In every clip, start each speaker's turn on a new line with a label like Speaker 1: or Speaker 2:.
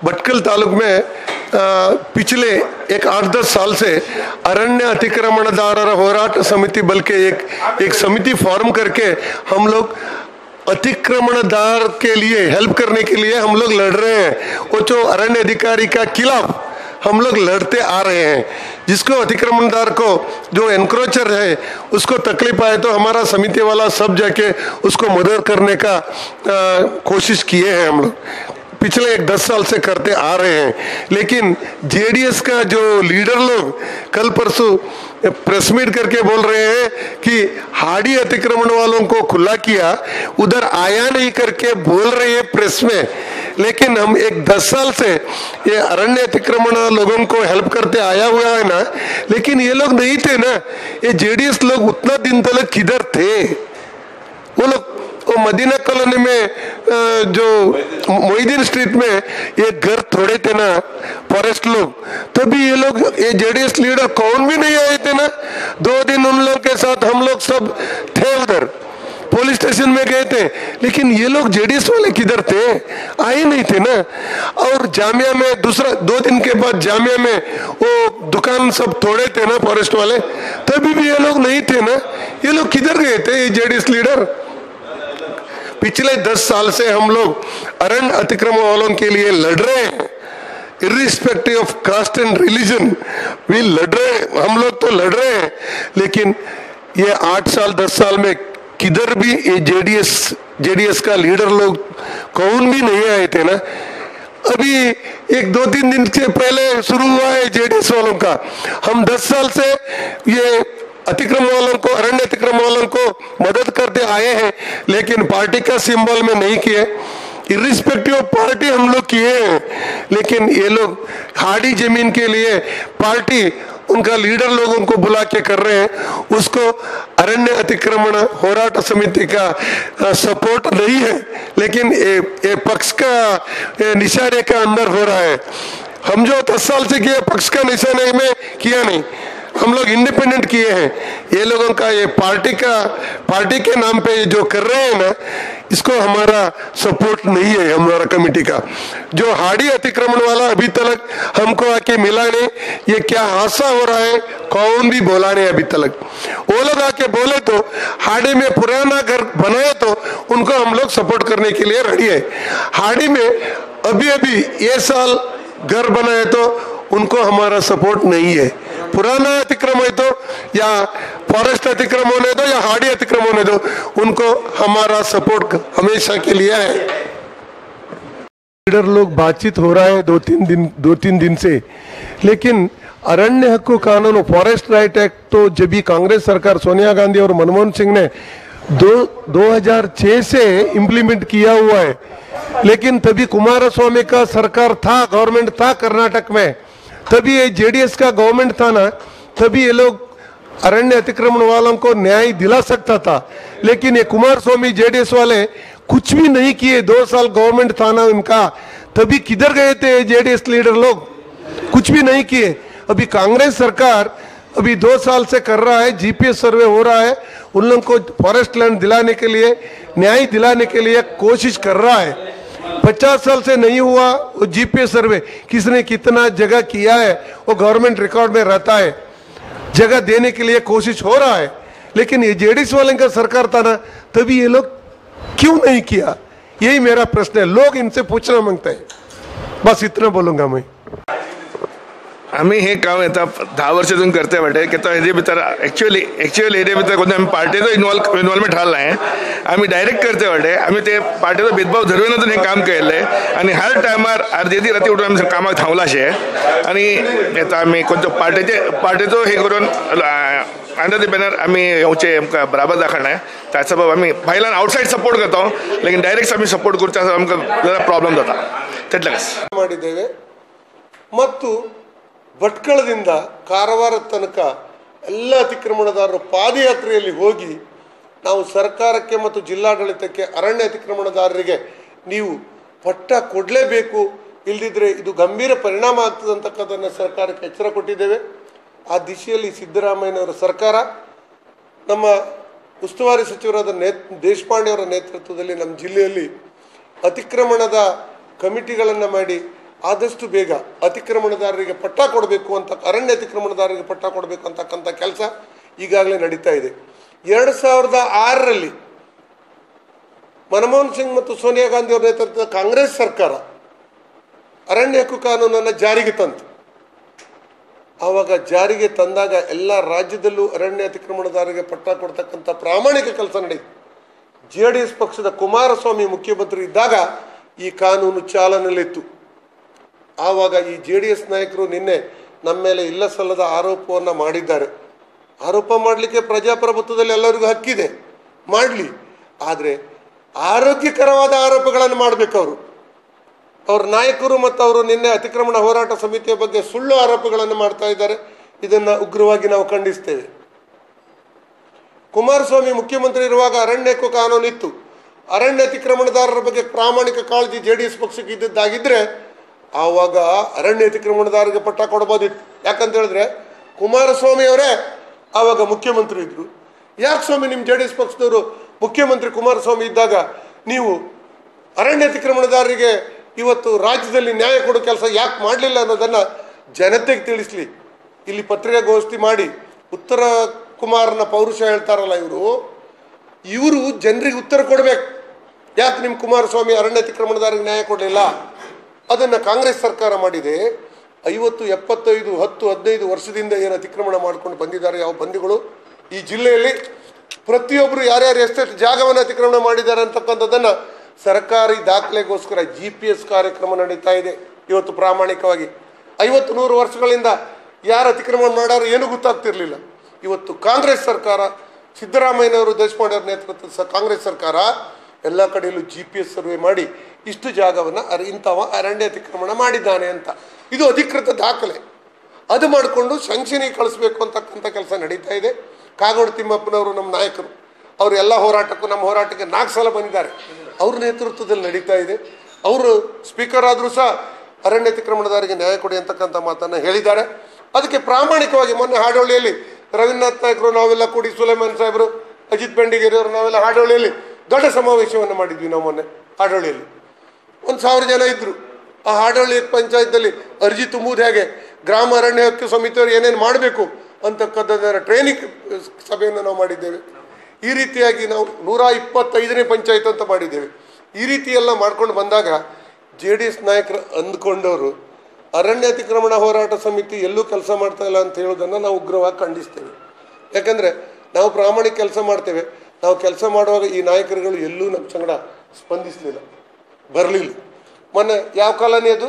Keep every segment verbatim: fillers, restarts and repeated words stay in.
Speaker 1: भटकल तालुक में आ, पिछले एक आठ दस साल से अरण्य अतिक्रमणदार होराट समिति बल्कि एक एक समिति फॉर्म करके हम लोग अतिक्रमणदार के लिए हेल्प करने के लिए हम लोग लड़ रहे हैं। वो जो अरण्य अधिकारी का खिलाफ हम लोग लड़ते आ रहे हैं, जिसको अतिक्रमणदार को जो एनक्रोचर है उसको तकलीफ आए तो हमारा समिति वाला सब जाके उसको मदद करने का आ, कोशिश किए हैं। हम लोग पिछले एक दस साल से करते आ रहे हैं, लेकिन जेडीएस का जो लीडर लोग कल परसों प्रेस मीट करके बोल रहे हैं कि हाड़ी अतिक्रमण वालों को खुला किया, उधर आया नहीं करके बोल रहे हैं प्रेस में। लेकिन हम एक दस साल से ये अरण्य अतिक्रमण लोगों को हेल्प करते आया हुआ है ना, लेकिन ये लोग नहीं थे ना, ये जेडीएस लोग उतना दिन तक किधर थे? वो लोग वो मदीना कॉलोनी में जो मोहिद्दीन स्ट्रीट में ये घर थोड़े थे ना फॉरेस्ट लोग, तभी ये लोग ये जेडीएस लीडर कौन भी नहीं आए थे ना। दो दिन उन लोग के साथ हम लोग सब थे, उधर पुलिस स्टेशन में गए थे, लेकिन ये लोग जेडीएस वाले किधर थे? आए नहीं थे ना। और जामिया में दूसरा दो दिन के बाद जामिया में वो दुकान सब तोड़े थे ना फॉरेस्ट वाले, तभी भी ये लोग नहीं थे ना। ये लोग किधर गए थे ये जेडीएस लीडर? पिछले दस साल से हम लोग अरण्य अतिक्रमण वालों के लिए लड़ रहे हैं, irrespective of caste and religion भी लड़ रहे हैं, हम लोग तो लड़ रहे हैं। लेकिन ये आठ साल दस साल में किधर भी ये जेडीएस जेडीएस का लीडर लोग कौन भी नहीं आए थे ना। अभी एक दो तीन दिन से पहले शुरू हुआ है जेडीएस वालों का। हम दस साल से ये अतिक्रमण वालों को अरण्य अतिक्रमण वालों को मदद करते आए हैं, लेकिन पार्टी का सिंबल में नहीं किए, इर्रिस्पेक्टिव ऑफ पार्टी हम लोग किए हैं। लेकिन ये लोग हाड़ी जमीन के लिए पार्टी उनका लीडर लोगों को बुला के कर रहे हैं, उसको अरण्य अतिक्रमण होराट समिति का सपोर्ट नहीं है, लेकिन ये, ये पक्ष का निशाने का अंदर हो रहा है। हम जो दस साल से किए पक्ष का निशाने में किया नहीं, हम लोग इंडिपेंडेंट किए हैं। ये लोगों का ये पार्टी का पार्टी के नाम पे जो कर रहे हैं ना, इसको हमारा सपोर्ट नहीं है। हमारा कमेटी का जो हाड़ी अतिक्रमण वाला अभी तक हमको आके मिला नहीं, ये क्या हादसा हो रहा है कौन भी बोला नहीं अभी तक। वो लोग आके बोले तो हाड़ी में पुराना घर बनाए तो उनको हम लोग सपोर्ट करने के लिए रेडी है। हाड़ी में अभी अभी ये साल घर बनाए तो उनको हमारा सपोर्ट नहीं है। पुराना अतिक्रमण है तो या फॉरेस्ट अतिक्रमण होने दो या हाड़ी अतिक्रमण होने दो, उनको हमारा सपोर्ट हमेशा के लिए है। लीडर लोग बातचीत हो रहा है दो तीन दिन दो तीन दिन से, लेकिन अरण्य हक्क कानून फॉरेस्ट राइट एक्ट तो जब भी कांग्रेस सरकार सोनिया गांधी और मनमोहन सिंह ने दो दो हजार छह से इम्प्लीमेंट किया हुआ है, लेकिन तभी कुमारस्वामी का सरकार था, गवर्नमेंट था कर्नाटक में, तभी ये जेडीएस का गवर्नमेंट था ना, तभी ये लोग अरण्य अतिक्रमण वालों को न्याय दिला सकता था। लेकिन ये कुमारस्वामी जेडीएस वाले कुछ भी नहीं किए। दो साल गवर्नमेंट था ना उनका, तभी किधर गए थे जेडीएस लीडर लोग? कुछ भी नहीं किए। अभी कांग्रेस सरकार अभी दो साल से कर रहा है, जीपीएस सर्वे हो रहा है, उन लोगों को फॉरेस्ट लैंड दिलाने के लिए, न्याय दिलाने के लिए कोशिश कर रहा है। पचास साल से नहीं हुआ वो जीपीएस सर्वे, किसने कितना जगह किया है वो गवर्नमेंट रिकॉर्ड में रहता है, जगह देने के लिए कोशिश हो रहा है। लेकिन ये जेडीएस वाले का सरकार था ना, तभी ये लोग क्यों नहीं किया? यही मेरा प्रश्न है, लोग इनसे पूछना मांगते हैं। बस इतना बोलूंगा मैं।
Speaker 2: आम्ही हे काम येता दहा वर्षातून करते वाटे की तो हेजे भितर ॲक्च्युअली ॲक्च्युअली हेजे भितर कोणी आम्ही पार्टीचो इन्वॉल्व इन्वॉल्वमेंट हाल नाही, आम्ही डायरेक्ट करते वाटे आम्ही ते पार्टीचो भेदभाव धरविनातून हे काम केले आणि हर टायमार अर्देदी राती उठून आम्ही कामाक थांबला शे आणि येता आम्ही कोणतो पार्टीचे पार्टीचो हे करून अंडर द बॅनर आम्ही येवचे आमकां बराबर दाखवणा आहे। त्या सबब आम्ही भायल्यान आउटसाइड सपोर्ट करता, लेकिन डायरेक्ट आम्ही सपोर्ट करता आमकां जरा प्रॉब्लम जाता तेटलेच
Speaker 1: ಮಾಡಿದ್ದೇವೆ। ಮತ್ತು ಭಟ್ಕಳದಿಂದ ಕಾರವಾರ ತನಕ ಎಲ್ಲ ಅತಿಕ್ರಮಣದಾರರು ಪಾದಯಾತ್ರೆಯಲ್ಲಿ ಹೋಗಿ ನಾವು ಸರ್ಕಾರಕ್ಕೆ ಮತ್ತು ಜಿಲ್ಲಾಡಳಿತಕ್ಕೆ ಅರಣ್ಯ ಅತಿಕ್ರಮಣದಾರರಿಗೆ ನೀವು ಪಟ್ಟ ಕೊಡಲೇಬೇಕು, ಇಲ್ಲದಿದ್ದರೆ ಇದು ಗಂಭೀರ ಪರಿಣಾಮ ಆಗ್ತದೆ ಅಂತಕ್ಕಂಥದ್ದನ್ನು ಸರ್ಕಾರಕ್ಕೆ ಎಚ್ಚರ ಕೊಟ್ಟಿದ್ದೇವೆ। ಆ ದಿಶೆಯಲ್ಲಿ ಸಿದ್ದರಾಮಯ್ಯನವರ ಸರ್ಕಾರ ನಮ್ಮ ಉಸ್ತುವಾರಿ ಸಚಿವರಾದ ನೇ ದೇಶಪಾಂಡೆ ಅವರ ನೇತೃತ್ವದಲ್ಲಿ ನಮ್ಮ ಜಿಲ್ಲೆಯಲ್ಲಿ ಅತಿಕ್ರಮಣದ ಕಮಿಟಿಗಳನ್ನು ಮಾಡಿ ಆದಷ್ಟು ಬೇಗ ಅತಿಕ್ರಮಣದಾರರಿಗೆ ಪಟ್ಟ ಕೊಡಬೇಕು ಅಂತ, ಅರಣ್ಯ ಅತಿಕ್ರಮಣದಾರರಿಗೆ ಪಟ್ಟ ಕೊಡಬೇಕು ಅಂತಕ್ಕಂಥ ಕೆಲಸ ಈಗಾಗಲೇ ನಡೀತಾ ಇದೆ. ಎರಡು ಸಾವಿರದ ಆರರಲ್ಲಿ ಮನಮೋಹನ್ ಸಿಂಗ್ ಮತ್ತು ಸೋನಿಯಾ ಗಾಂಧಿ ಅವರ ನೇತೃತ್ವದ ಕಾಂಗ್ರೆಸ್ ಸರ್ಕಾರ ಅರಣ್ಯ ಹಕ್ಕು ಕಾನೂನನ್ನು ಜಾರಿಗೆ ತಂತು. ಆವಾಗ ಜಾರಿಗೆ ತಂದಾಗ ಎಲ್ಲ ರಾಜ್ಯದಲ್ಲೂ ಅರಣ್ಯ ಅತಿಕ್ರಮಣದಾರರಿಗೆ ಪಟ್ಟ ಕೊಡ್ತಕ್ಕಂಥ ಪ್ರಾಮಾಣಿಕ ಕೆಲಸ ನಡೆಯಿತು. ಜೆ ಡಿ ಎಸ್ ಪಕ್ಷದ ಕುಮಾರಸ್ವಾಮಿ ಮುಖ್ಯಮಂತ್ರಿ ಇದ್ದಾಗ ಈ ಕಾನೂನು ಚಾಲನೆಯಲ್ಲಿತ್ತು. ಆವಾಗ ಈ ಜೆ ಡಿ ಎಸ್ ನಾಯಕರು ನಿನ್ನೆ ನಮ್ಮ ಮೇಲೆ ಇಲ್ಲ ಸಲ್ಲದ ಆರೋಪವನ್ನು ಮಾಡಿದ್ದಾರೆ. ಆರೋಪ ಮಾಡಲಿಕ್ಕೆ ಪ್ರಜಾಪ್ರಭುತ್ವದಲ್ಲಿ ಎಲ್ಲರಿಗೂ ಹಕ್ಕಿದೆ, ಮಾಡಲಿ. ಆದರೆ ಆರೋಗ್ಯಕರವಾದ ಆರೋಪಗಳನ್ನು ಮಾಡಬೇಕು. ಅವರು ಅವ್ರ ನಾಯಕರು ಮತ್ತು ಅವರು ನಿನ್ನೆ ಅತಿಕ್ರಮಣ ಹೋರಾಟ ಸಮಿತಿಯ ಬಗ್ಗೆ ಸುಳ್ಳು ಆರೋಪಗಳನ್ನು ಮಾಡ್ತಾ ಇದ್ದಾರೆ. ಇದನ್ನು ಉಗ್ರವಾಗಿ ನಾವು ಖಂಡಿಸ್ತೇವೆ. ಕುಮಾರಸ್ವಾಮಿ ಮುಖ್ಯಮಂತ್ರಿ ಇರುವಾಗ ಅರಣ್ಯಕ್ಕೂ ಕಾನೂನು ಇತ್ತು. ಅರಣ್ಯ ಅತಿಕ್ರಮಣದಾರರ ಬಗ್ಗೆ ಪ್ರಾಮಾಣಿಕ ಕಾಳಜಿ ಜೆ ಡಿ ಎಸ್ ಪಕ್ಷಕ್ಕೆ ಇದ್ದದ್ದಾಗಿದ್ದರೆ ಆವಾಗ ಅರಣ್ಯ ಅತಿಕ್ರಮಣದಾರರಿಗೆ ಪಟ್ಟ ಕೊಡ್ಬೋದಿತ್ತು. ಯಾಕಂತ ಹೇಳಿದ್ರೆ ಕುಮಾರಸ್ವಾಮಿ ಅವರೇ ಆವಾಗ ಮುಖ್ಯಮಂತ್ರಿ ಇದ್ರು. ಯಾಕೆ ಸ್ವಾಮಿ ನಿಮ್ಮ ಜೆ ಡಿ ಎಸ್ ಪಕ್ಷದವರು ಮುಖ್ಯಮಂತ್ರಿ ಕುಮಾರಸ್ವಾಮಿ ಇದ್ದಾಗ ನೀವು ಅರಣ್ಯ ಅತಿಕ್ರಮಣದಾರರಿಗೆ ಇವತ್ತು ರಾಜ್ಯದಲ್ಲಿ ನ್ಯಾಯ ಕೊಡೋ ಕೆಲಸ ಯಾಕೆ ಮಾಡಲಿಲ್ಲ ಅನ್ನೋದನ್ನು ಜನತೆಗೆ ತಿಳಿಸ್ಲಿ. ಇಲ್ಲಿ ಪತ್ರಿಕಾಗೋಷ್ಠಿ ಮಾಡಿ ಉತ್ತರ ಕುಮಾರನ ಪೌರುಷ ಹೇಳ್ತಾರಲ್ಲ ಇವರು, ಇವರು ಜನರಿಗೆ ಉತ್ತರ ಕೊಡಬೇಕು. ಯಾಕೆ ನಿಮ್ಮ ಕುಮಾರಸ್ವಾಮಿ ಅರಣ್ಯ ಅತಿಕ್ರಮಣದಾರರಿಗೆ ನ್ಯಾಯ ಕೊಡಲಿಲ್ಲ? ಅದನ್ನು ಕಾಂಗ್ರೆಸ್ ಸರ್ಕಾರ ಮಾಡಿದೆ. ಐವತ್ತು ಎಪ್ಪತ್ತೈದು ಹತ್ತು ಹದಿನೈದು ವರ್ಷದಿಂದ ಏನು ಅತಿಕ್ರಮಣ ಮಾಡ್ಕೊಂಡು ಬಂದಿದ್ದಾರೆ ಯಾವ ಬಂದಿಗಳು ಈ ಜಿಲ್ಲೆಯಲ್ಲಿ, ಪ್ರತಿಯೊಬ್ಬರು ಯಾರ್ಯಾರು ಎಷ್ಟೆಷ್ಟು ಜಾಗವನ್ನು ಅತಿಕ್ರಮಣ ಮಾಡಿದ್ದಾರೆ ಅಂತಕ್ಕಂಥದ್ದನ್ನು ಸರ್ಕಾರಿ ದಾಖಲೆಗೋಸ್ಕರ ಜಿ ಪಿ ಎಸ್ ಕಾರ್ಯಕ್ರಮ ನಡೀತಾ ಇದೆ ಇವತ್ತು ಪ್ರಾಮಾಣಿಕವಾಗಿ. ಐವತ್ತು ನೂರು ವರ್ಷಗಳಿಂದ ಯಾರು ಅತಿಕ್ರಮಣ ಮಾಡೋರು ಏನೂ ಗೊತ್ತಾಗ್ತಿರ್ಲಿಲ್ಲ. ಇವತ್ತು ಕಾಂಗ್ರೆಸ್ ಸರ್ಕಾರ, ಸಿದ್ದರಾಮಯ್ಯನವರು, ದೇಶಪಾಂಡೆ ಅವರ ನೇತೃತ್ವದ ಕಾಂಗ್ರೆಸ್ ಸರ್ಕಾರ ಎಲ್ಲ ಕಡೆಯಲ್ಲೂ ಜಿ ಪಿ ಎಸ್ ಸರ್ವೆ ಮಾಡಿ ಇಷ್ಟು ಜಾಗವನ್ನು ಅರ ಇಂಥವ ಅರಣ್ಯ ಅತಿಕ್ರಮಣ ಮಾಡಿದ್ದಾನೆ ಅಂತ, ಇದು ಅಧಿಕೃತ ದಾಖಲೆ. ಅದು ಮಾಡಿಕೊಂಡು ಶಂಕ್ಷನಿಗೆ ಕಳಿಸ್ಬೇಕು ಅಂತಕ್ಕಂಥ ಕೆಲಸ ನಡೀತಾ ಇದೆ. ಕಾಗೋಡು ತಿಮ್ಮಪ್ಪನವರು ನಮ್ಮ ನಾಯಕರು, ಅವರು ಎಲ್ಲ ಹೋರಾಟಕ್ಕೂ ನಮ್ಮ ಹೋರಾಟಕ್ಕೆ ನಾಲ್ಕು ಸಲ ಬಂದಿದ್ದಾರೆ. ಅವ್ರ ನೇತೃತ್ವದಲ್ಲಿ ನಡೀತಾ ಇದೆ. ಅವರು ಸ್ಪೀಕರ್ ಆದರೂ ಸಹ ಅರಣ್ಯ ಅತಿಕ್ರಮಣದಾರರಿಗೆ ನ್ಯಾಯ ಕೊಡಿ ಅಂತಕ್ಕಂಥ ಮಾತನ್ನು ಹೇಳಿದ್ದಾರೆ. ಅದಕ್ಕೆ ಪ್ರಾಮಾಣಿಕವಾಗಿ ಮೊನ್ನೆ ಹಾಡೋಳಿಯಲ್ಲಿ ರವೀಂದ್ರನಾಥ್ ನಾಯಕರು, ನಾವೆಲ್ಲ ಕೂಡಿ, ಸುಲೇಮಾನ್ ಸಾಹೇಬರು, ಅಜಿತ್ ಬೆಂಡಿಗೇರಿ ಅವರು, ನಾವೆಲ್ಲ ಹಾಡೋಳಿಯಲ್ಲಿ ದೊಡ್ಡ ಸಮಾವೇಶವನ್ನು ಮಾಡಿದ್ವಿ. ನಾವು ಮೊನ್ನೆ ಹಾಡೋಳಿಯಲ್ಲಿ ಒಂದು ಸಾವಿರ ಜನ ಇದ್ದರು. ಆ ಹಾಡೋಳಿ ಪಂಚಾಯತ್ನಲ್ಲಿ ಅರ್ಜಿ ತುಂಬುವುದು ಹೇಗೆ, ಗ್ರಾಮ ಅರಣ್ಯ ಹಕ್ಕು ಸಮಿತಿಯವರು ಏನೇನು ಮಾಡಬೇಕು ಅಂತಕ್ಕಂಥದ್ದರ ಟ್ರೈನಿಂಗ್ ಸಭೆಯನ್ನು ನಾವು ಮಾಡಿದ್ದೇವೆ. ಈ ರೀತಿಯಾಗಿ ನಾವು ನೂರ ಇಪ್ಪತ್ತೈದನೇ ಪಂಚಾಯತ್ ಅಂತ ಮಾಡಿದ್ದೇವೆ. ಈ ರೀತಿ ಎಲ್ಲ ಮಾಡ್ಕೊಂಡು ಬಂದಾಗ ಜೆ ಡಿ ಎಸ್ ನಾಯಕರು ಅಂದ್ಕೊಂಡವರು ಅರಣ್ಯ ಅತಿಕ್ರಮಣ ಹೋರಾಟ ಸಮಿತಿ ಎಲ್ಲೂ ಕೆಲಸ ಮಾಡ್ತಾ ಇಲ್ಲ ಅಂತ ಹೇಳೋದನ್ನು ನಾವು ಉಗ್ರವಾಗಿ ಖಂಡಿಸ್ತೇವೆ. ಯಾಕಂದರೆ ನಾವು ಪ್ರಾಮಾಣಿಕ ಕೆಲಸ ಮಾಡ್ತೇವೆ. ನಾವು ಕೆಲಸ ಮಾಡುವಾಗ ಈ ನಾಯಕರುಗಳು ಎಲ್ಲೂ ನಮ್ಮ ಸಂಗಡ ಸ್ಪಂದಿಸಲಿಲ್ಲ, ಬರಲಿಲ್ಲ. ಮೊನ್ನೆ ಯಾವ ಕಾಲನಿ ಅದು,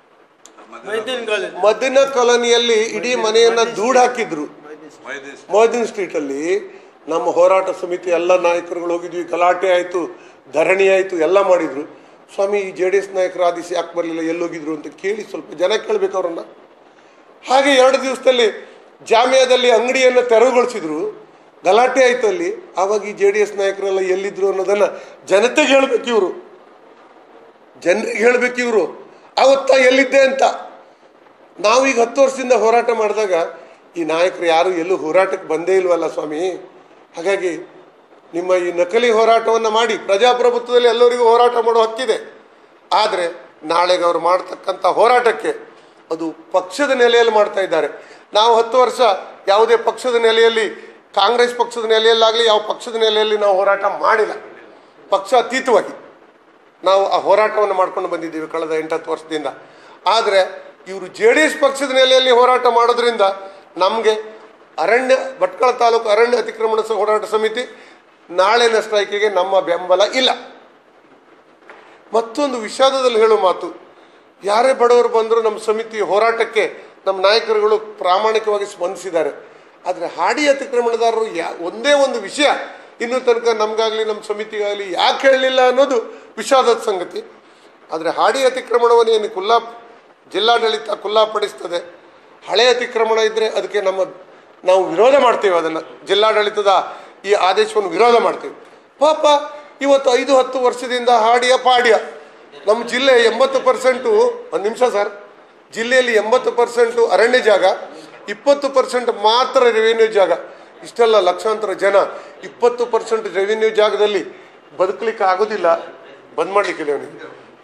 Speaker 1: ಮದಿನ ಕಾಲನಿಯಲ್ಲಿ ಇಡೀ ಮನೆಯನ್ನು ದೂಡ್ ಹಾಕಿದ್ರು. ಮೊಹದ್ದೀನ್ ಸ್ಟ್ರೀಟಲ್ಲಿ ನಮ್ಮ ಹೋರಾಟ ಸಮಿತಿ ಎಲ್ಲ ನಾಯಕರುಗಳು ಹೋಗಿದ್ವಿ. ಗಲಾಟೆ ಆಯಿತು, ಧರಣಿ ಆಯಿತು, ಎಲ್ಲ ಮಾಡಿದರು. ಸ್ವಾಮಿ ಈ ಜೆ ಡಿ ಎಸ್ ನಾಯಕರು ಆದಿಸಿ ಯಾಕೆ ಬರಲಿಲ್ಲ, ಎಲ್ಲೋಗಿದ್ರು ಅಂತ ಕೇಳಿ ಸ್ವಲ್ಪ ಜನ ಕೇಳಬೇಕು ಅವರನ್ನು. ಹಾಗೆ ಎರಡು ದಿವಸದಲ್ಲಿ ಜಾಮಿಯಾದಲ್ಲಿ ಅಂಗಡಿಯನ್ನು ತೆರವುಗೊಳಿಸಿದ್ರು, ಗಲಾಟೆ ಆಯಿತು ಅಲ್ಲಿ. ಆವಾಗ ಈ ಜೆ ಡಿ ಎಸ್ ನಾಯಕರೆಲ್ಲ ಎಲ್ಲಿದ್ರು ಅನ್ನೋದನ್ನು ಜನತೆಗೆ ಹೇಳಬೇಕು ಇವರು, ಜನರಿಗೆ ಹೇಳಬೇಕು ಇವರು ಆವತ್ತ ಎಲ್ಲಿದ್ದೆ ಅಂತ. ನಾವೀಗ ಹತ್ತು ವರ್ಷದಿಂದ ಹೋರಾಟ ಮಾಡಿದಾಗ ಈ ನಾಯಕರು ಯಾರು ಎಲ್ಲೂ ಹೋರಾಟಕ್ಕೆ ಬಂದೇ ಇಲ್ವಲ್ಲ ಸ್ವಾಮಿ. ಹಾಗಾಗಿ ನಿಮ್ಮ ಈ ನಕಲಿ ಹೋರಾಟವನ್ನು ಮಾಡಿ, ಪ್ರಜಾಪ್ರಭುತ್ವದಲ್ಲಿ ಎಲ್ಲರಿಗೂ ಹೋರಾಟ ಮಾಡೋ ಹಕ್ಕಿದೆ. ಆದರೆ ನಾಳೆಗೆ ಅವರು ಮಾಡ್ತಕ್ಕಂಥ ಹೋರಾಟಕ್ಕೆ ಅದು ಪಕ್ಷದ ನೆಲೆಯಲ್ಲಿ ಮಾಡ್ತಾ ಇದ್ದಾರೆ. ನಾವು ಹತ್ತು ವರ್ಷ ಯಾವುದೇ ಪಕ್ಷದ ನೆಲೆಯಲ್ಲಿ, ಕಾಂಗ್ರೆಸ್ ಪಕ್ಷದ ನೆಲೆಯಲ್ಲಾಗಲಿ ಯಾವ ಪಕ್ಷದ ನೆಲೆಯಲ್ಲಿ ನಾವು ಹೋರಾಟ ಮಾಡಿಲ್ಲ. ಪಕ್ಷ ಅತೀತವಾಗಿ ನಾವು ಆ ಹೋರಾಟವನ್ನು ಮಾಡ್ಕೊಂಡು ಬಂದಿದ್ದೀವಿ ಕಳೆದ ಎಂಟತ್ತು ವರ್ಷದಿಂದ. ಆದರೆ ಇವರು ಜೆ ಡಿ ಎಸ್ ಪಕ್ಷದ ನೆಲೆಯಲ್ಲಿ ಹೋರಾಟ ಮಾಡೋದ್ರಿಂದ ನಮಗೆ ಅರಣ್ಯ ಭಟ್ಕಳ ತಾಲೂಕು ಅರಣ್ಯ ಅತಿಕ್ರಮಣ ಹೋರಾಟ ಸಮಿತಿ ನಾಳಿನ ಸ್ಟ್ರೈಕಿಗೆ ನಮ್ಮ ಬೆಂಬಲ ಇಲ್ಲ. ಮತ್ತೊಂದು ವಿಷಾದದಲ್ಲಿ ಹೇಳೋ ಮಾತು, ಯಾರೇ ಬಡವರು ಬಂದರೂ ನಮ್ಮ ಸಮಿತಿ ಹೋರಾಟಕ್ಕೆ ನಮ್ಮ ನಾಯಕರುಗಳು ಪ್ರಾಮಾಣಿಕವಾಗಿ ಸ್ಪಂದಿಸಿದ್ದಾರೆ. ಆದರೆ ಹಾಡಿ ಅತಿಕ್ರಮಣದಾರರು ಯಾ ಒಂದೇ ಒಂದು ವಿಷಯ ಇನ್ನೂ ತನಕ ನಮಗಾಗಲಿ ನಮ್ಮ ಸಮಿತಿಗಾಗಲಿ ಯಾಕೆ ಹೇಳಲಿಲ್ಲ ಅನ್ನೋದು ವಿಷಾದದ ಸಂಗತಿ. ಆದರೆ ಹಾಡಿ ಅತಿಕ್ರಮಣವನ್ನು ಏನು ಕುಲ್ಲಾ ಜಿಲ್ಲಾಡಳಿತ ಖುಲ್ಲಾಪಡಿಸ್ತದೆ, ಹಳೆ ಅತಿಕ್ರಮಣ ಇದ್ದರೆ ಅದಕ್ಕೆ ನಮ್ಮ ನಾವು ವಿರೋಧ ಮಾಡ್ತೇವೆ. ಅದನ್ನು ಜಿಲ್ಲಾಡಳಿತದ ಈ ಆದೇಶವನ್ನು ವಿರೋಧ ಮಾಡ್ತೇವೆ. ಪಾಪ ಇವತ್ತು ಐದು ಹತ್ತು ವರ್ಷದಿಂದ ಹಾಡಿಯ ಪಾಡ್ಯ ನಮ್ಮ ಜಿಲ್ಲೆ ಎಂಬತ್ತು ಪರ್ಸೆಂಟು, ಒಂದು ನಿಮಿಷ ಸರ್, ಜಿಲ್ಲೆಯಲ್ಲಿ ಎಂಬತ್ತು ಪರ್ಸೆಂಟು ಅರಣ್ಯ ಜಾಗ, ಇಪ್ಪತ್ತು ಪರ್ಸೆಂಟ್ ಮಾತ್ರ ರೆವಿನ್ಯೂ ಜಾಗ. ಇಷ್ಟೆಲ್ಲ ಲಕ್ಷಾಂತರ ಜನ ಇಪ್ಪತ್ತು ಪರ್ಸೆಂಟ್ ರೆವಿನ್ಯೂ ಜಾಗದಲ್ಲಿ ಬದುಕಲಿಕ್ಕೆ ಆಗೋದಿಲ್ಲ, ಬಂದ್ ಮಾಡಲಿಕ್ಕೆ ಅವನಿಗೆ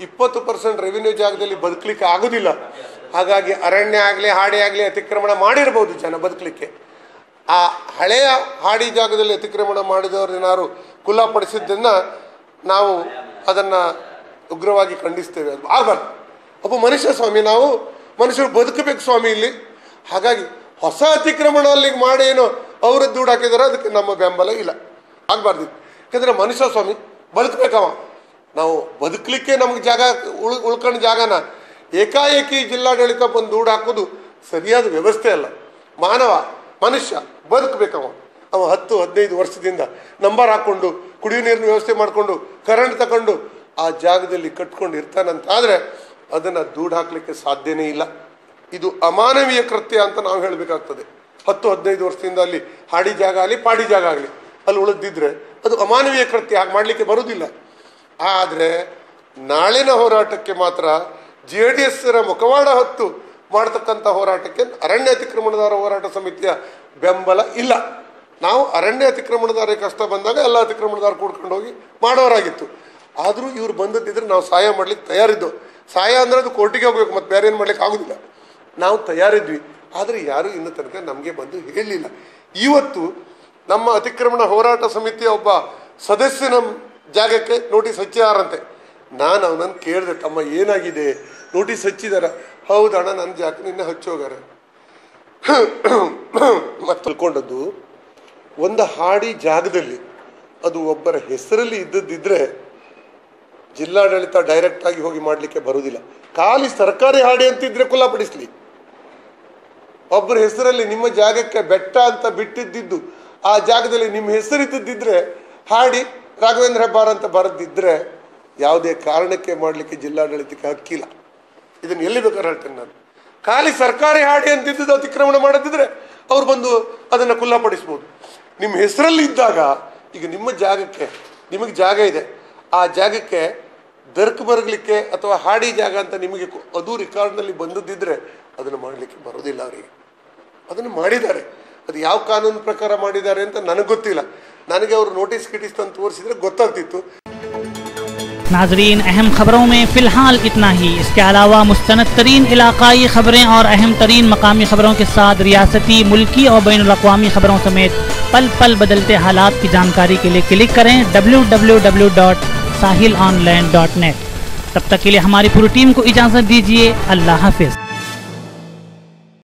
Speaker 1: ಇಪ್ಪತ್ತು ಪರ್ಸೆಂಟ್ ರೆವಿನ್ಯೂ ಜಾಗದಲ್ಲಿ ಬದುಕಲಿಕ್ಕೆ ಆಗೋದಿಲ್ಲ. ಹಾಗಾಗಿ ಅರಣ್ಯ ಆಗಲಿ ಹಾಡಿ ಆಗಲಿ ಅತಿಕ್ರಮಣ ಮಾಡಿರ್ಬೋದು ಜನ ಬದುಕಲಿಕ್ಕೆ. ಆ ಹಳೆಯ ಹಾಡಿ ಜಾಗದಲ್ಲಿ ಅತಿಕ್ರಮಣ ಮಾಡಿದವರೇನಾದ್ರು ಕುಲ್ಲಪಡಿಸಿದ್ದನ್ನು ನಾವು ಅದನ್ನು ಉಗ್ರವಾಗಿ ಖಂಡಿಸ್ತೇವೆ. ಅದು ಆಗಬಾರ್ದು. ಒಬ್ಬ ಮನುಷ್ಯ ಸ್ವಾಮಿ, ನಾವು ಮನುಷ್ಯರು ಬದುಕಬೇಕು ಸ್ವಾಮಿ ಇಲ್ಲಿ. ಹಾಗಾಗಿ ಹೊಸ ಅತಿಕ್ರಮಣ ಅಲ್ಲಿಗೆ ಮಾಡಿ ಏನೋ ಅವರು ದುಡ್ಡು ಹಾಕಿದಾರೆ, ಅದಕ್ಕೆ ನಮ್ಮ ಬೆಂಬಲ ಇಲ್ಲ. ಆಗಬಾರ್ದು. ಯಾಕಂದರೆ ಮನುಷ್ಯ ಸ್ವಾಮಿ ಬದುಕಬೇಕವ. ನಾವು ಬದುಕಲಿಕ್ಕೆ ನಮಗೆ ಜಾಗ ಉಳ್ ಉಳ್ಕೊಂಡ ಜಾಗನ ಏಕಾಏಕಿ ಜಿಲ್ಲಾಡಳಿತ ಬಂದು ದುಡ್ಡು ಹಾಕೋದು ಸರಿಯಾದ ವ್ಯವಸ್ಥೆ ಅಲ್ಲ. ಮಾನವ ಮನುಷ್ಯ ಬದುಕಬೇಕವ. ಅವ ಹತ್ತು ಹದಿನೈದು ವರ್ಷದಿಂದ ನಂಬರ್ ಹಾಕ್ಕೊಂಡು ಕುಡಿಯೋ ನೀರಿನ ವ್ಯವಸ್ಥೆ ಮಾಡಿಕೊಂಡು ಕರೆಂಟ್ ತಗೊಂಡು ಆ ಜಾಗದಲ್ಲಿ ಕಟ್ಕೊಂಡು ಇರ್ತಾನಂತ ಆದರೆ ಅದನ್ನು ದುಡ್ಡು ಹಾಕಲಿಕ್ಕೆ ಸಾಧ್ಯನೇ ಇಲ್ಲ. ಇದು ಅಮಾನವೀಯ ಕೃತ್ಯ ಅಂತ ನಾವು ಹೇಳಬೇಕಾಗ್ತದೆ. ಹತ್ತು ಹದಿನೈದು ವರ್ಷದಿಂದ ಅಲ್ಲಿ ಹಾಡಿ ಜಾಗ ಆಗಲಿ ಪಾಡಿ ಜಾಗ ಆಗಲಿ ಅಲ್ಲಿ ಉಳಿದಿದ್ರೆ ಅದು ಅಮಾನವೀಯ ಕೃತ್ಯ. ಹಾಗೆ ಮಾಡಲಿಕ್ಕೆ ಬರೋದಿಲ್ಲ. ಆದರೆ ನಾಳಿನ ಹೋರಾಟಕ್ಕೆ ಮಾತ್ರ ಜೆ ಡಿ ಎಸ್ರ ಮುಖವಾಡ ಹೊತ್ತು ಮಾಡ್ತಕ್ಕಂಥ ಹೋರಾಟಕ್ಕೆ ಅರಣ್ಯ ಅತಿಕ್ರಮಣದಾರ ಹೋರಾಟ ಸಮಿತಿಯ ಬೆಂಬಲ ಇಲ್ಲ. ನಾವು ಅರಣ್ಯ ಅತಿಕ್ರಮಣದಾರ ಕಷ್ಟ ಬಂದಾಗ ಎಲ್ಲ ಅತಿಕ್ರಮಣದಾರ ಕೂಡ್ಕೊಂಡು ಹೋಗಿ ಮಾಡೋರಾಗಿತ್ತು. ಆದರೂ ಇವ್ರು ಬಂದದ್ದಿದ್ರೆ ನಾವು ಸಹಾಯ ಮಾಡ್ಲಿಕ್ಕೆ ತಯಾರಿದ್ದು. ಸಹಾಯ ಅಂದರೆ ಅದು ಕೋರ್ಟಿಗೆ ಹೋಗ್ಬೇಕು, ಮತ್ತು ಬೇರೆ ಏನು ಮಾಡ್ಲಿಕ್ಕೆ ಆಗೋದಿಲ್ಲ. ನಾವು ತಯಾರಿದ್ವಿ. ಆದರೆ ಯಾರೂ ಇನ್ನೂ ತನಕ ನಮಗೆ ಬಂದು ಹೇಳಲಿಲ್ಲ. ಇವತ್ತು ನಮ್ಮ ಅತಿಕ್ರಮಣ ಹೋರಾಟ ಸಮಿತಿಯ ಒಬ್ಬ ಸದಸ್ಯನ ಜಾಗಕ್ಕೆ ನೋಟಿಸ್ ಹಚ್ಚಿದಾರಂತೆ. ನಾನು ಅವನನ್ನು ಕೇಳಿದೆ, ತಮ್ಮ ಏನಾಗಿದೆ, ನೋಟಿಸ್ ಹಚ್ಚಿದಾರ? ಹೌದಣ್ಣ, ನನ್ನ ಜಾಗ ನಿನ್ನೆ ಹಚ್ಚೋಗಾರೆ. ಮತ್ತು ತಿಳ್ಕೊಂಡದ್ದು ಒಂದು ಹಾಡಿ ಜಾಗದಲ್ಲಿ ಅದು ಒಬ್ಬರ ಹೆಸರಲ್ಲಿ ಇದ್ದದ್ದಿದ್ರೆ ಜಿಲ್ಲಾಡಳಿತ ಡೈರೆಕ್ಟಾಗಿ ಹೋಗಿ ಮಾಡಲಿಕ್ಕೆ ಬರುವುದಿಲ್ಲ. ಖಾಲಿ ಸರ್ಕಾರಿ ಹಾಡಿ ಅಂತಿದ್ರೆ ಕುಲ್ಲಪಡಿಸ್ಲಿ. ಒಬ್ಬರ ಹೆಸರಲ್ಲಿ ನಿಮ್ಮ ಜಾಗಕ್ಕೆ ಬೆಟ್ಟ ಅಂತ ಬಿಟ್ಟಿದ್ದಿದ್ದು ಆ ಜಾಗದಲ್ಲಿ ನಿಮ್ಮ ಹೆಸರಿದ್ದಿದ್ರೆ ಹಾಡಿ ರಾಘವೇಂದ್ರ ಹೆಬ್ಬಾರ್ ಅಂತ ಬರೆದಿದ್ದರೆ ಯಾವುದೇ ಕಾರಣಕ್ಕೆ ಮಾಡಲಿಕ್ಕೆ ಜಿಲ್ಲಾಡಳಿತಕ್ಕೆ ಹಕ್ಕಿಲ್ಲ. ಇದನ್ನು ಎಲ್ಲಿ ಬೇಕಾದ್ರೆ ಹೇಳ್ತೇನೆ ನಾನು. ಖಾಲಿ ಸರ್ಕಾರಿ ಹಾಡಿ ಅಂತಿದ್ದು ಅತಿಕ್ರಮಣ ಮಾಡದಿದ್ರೆ ಅವ್ರು ಬಂದು ಅದನ್ನು ಕುಲ್ಲಪಡಿಸ್ಬೋದು. ನಿಮ್ಮ ಹೆಸರಲ್ಲಿ ಇದ್ದಾಗ ಈಗ ನಿಮ್ಮ ಜಾಗಕ್ಕೆ ನಿಮಗೆ ಜಾಗ ಇದೆ, ಆ ಜಾಗಕ್ಕೆ ದರ್ಕ್ ಬರಲಿಕ್ಕೆ ಅಥವಾ ಹಾಡಿ ಜಾಗ ಅಂತ ನಿಮಗೆ ಅದು ರೆಕಾರ್ಡ್ನಲ್ಲಿ ಬಂದದ್ದಿದ್ರೆ ಅದನ್ನು ಮಾಡಲಿಕ್ಕೆ ಬರೋದಿಲ್ಲ ಅವರಿಗೆ. ಅದನ್ನು ಮಾಡಿದ್ದಾರೆ. ಅದು ಯಾವ ಕಾನೂನು ಪ್ರಕಾರ ಮಾಡಿದ್ದಾರೆ ಅಂತ ನನಗೆ ಗೊತ್ತಿಲ್ಲ. ನನಗೆ ಅವರು ನೋಟಿಸ್ ಕಿಟಿಸ್ ತಂದು ತೋರಿಸಿದ್ರೆ ಗೊತ್ತಾಗ್ತಿತ್ತು.
Speaker 3: नाजरीन, अहम खबरों में फ़िलहाल इतना ही। इसके अलावा मुस्तनद तरीन इलाकाई खबरें और अहम तरीन मकामी खबरों के साथ रियासती, मुल्की और बैनुल-अक़वामी खबरों समेत पल पल बदलते हालात की जानकारी के लिए क्लिक करें W W W dot Sahil online dot net. तब तक के लिए हमारी पूरी टीम को इजाज़त दीजिए। अल्लाह हाफ़िज़।